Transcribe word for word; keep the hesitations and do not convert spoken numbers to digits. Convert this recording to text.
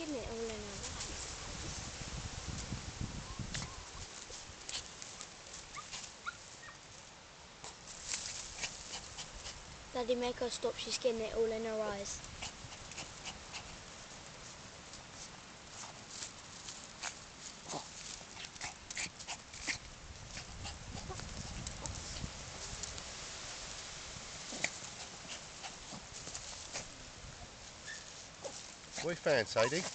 skin it all in her eyes. Daddy, make her stop, she's getting it all in her eyes. What have you found, Sadie?